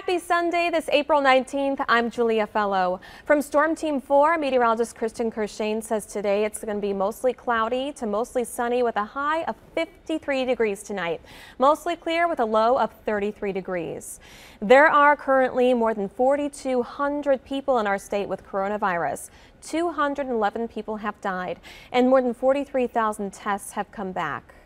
Happy Sunday, this April 19th. I'm Julia Fellow. From Storm Team 4, meteorologist Kristen Kershane says today it's going to be mostly cloudy to mostly sunny with a high of 53 degrees tonight. Mostly clear with a low of 33 degrees. There are currently more than 4,200 people in our state with coronavirus. 211 people have died and more than 43,000 tests have come back.